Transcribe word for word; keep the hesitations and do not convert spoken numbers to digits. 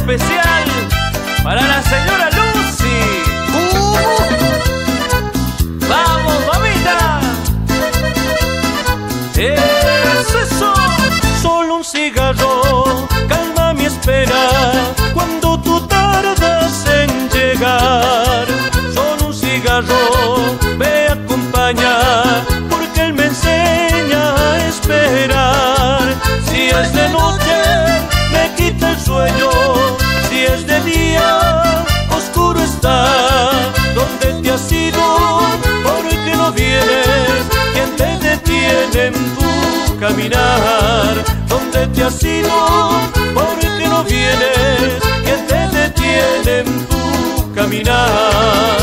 especial para la señora Lucy. ¡Vamos, mamita! ¡Eso, eso! Solo un cigarro calma mi espera cuando tú tardas en llegar. Solo un cigarro me acompaña porque él me enseña a esperar. Si es de noche me quita el sueño, si es de día oscuro está. ¿Dónde te has ido? ¿Por qué no vienes? ¿Quién te detiene en tu caminar? ¿Dónde te has ido? ¿Por qué no vienes? ¿Quién te detiene en tu caminar?